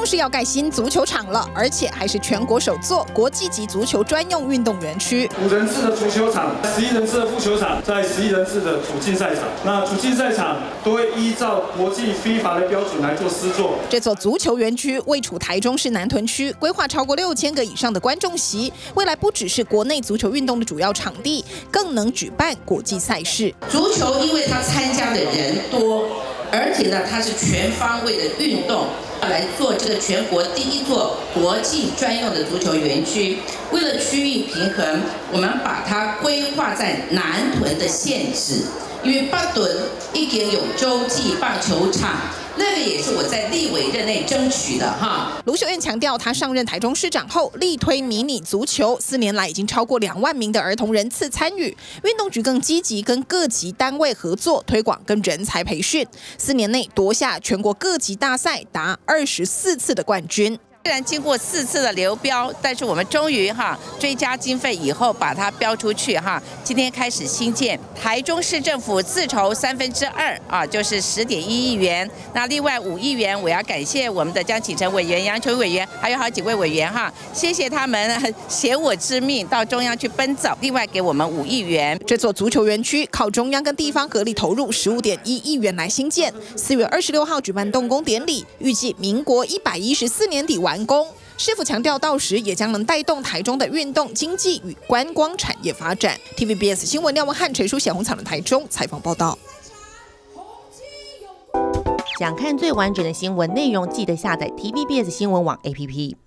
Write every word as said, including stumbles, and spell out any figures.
市要盖新足球场了，而且还是全国首座国际级足球专用运动园区。 五人制的足球场，十一人制的副球场，在十一人制的主竞赛场。那主竞赛场都会依照国际 FIFA 的标准来做施作。 这座足球园区位处台中市南屯区，规划超过六千个以上的观众席，未来不只是国内足球运动的主要场地，更能举办国际赛事。 足球因为它参加的人多，而且呢，它是全方位的运动。 来做这个全国第一座国际专用的足球园区，为了区域平衡，我们把它规划在南屯的县址，因为北屯已经有洲际棒球场。 那个也是我在立委任内争取的哈。 卢秀燕强调，她上任台中市长后，力推迷你足球，四年来已经超过两万名的儿童人次参与。运动局更积极跟各级单位合作推广跟人才培训，四年内夺下全国各级大赛达二十四次的冠军。 虽然经过四次的流标，但是我们终于哈追加经费以后把它标出去哈。今天开始新建，台中市政府自筹三分之二啊，就是十点一亿元。那另外五亿元，我要感谢我们的江启臣委员、杨琼委员，还有好几位委员哈，谢谢他们携我之命到中央去奔走，另外给我们五亿元。 这座足球园区靠中央跟地方合力投入十五点一亿元来兴建，四月二十六号举办动工典礼，预计民国一百一十四年底完。 完工，市府强调，到时也将能带动台中的运动经济与观光产业发展。T V B S 新闻廖文汉、陈淑显、洪彩的台中采访报道。 想看最完整的新闻内容，记得下载 T V B S 新闻网 A P P。